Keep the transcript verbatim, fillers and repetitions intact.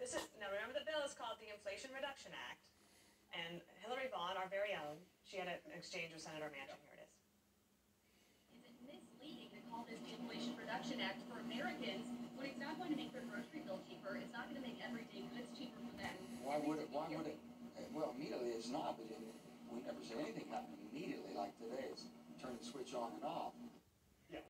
This is, now remember the bill is called the Inflation Reduction Act, and Hillary Vaughn, our very own, she had an exchange with Senator Manchin. Here it is. Is it misleading to call this the Inflation Reduction Act for Americans when it's not going to make their grocery bill cheaper? It's not going to make everyday goods cheaper for them. Why would it? Why would it? Well, immediately it's not, but it, we never say anything happen immediately like today. It's turn the switch on and off.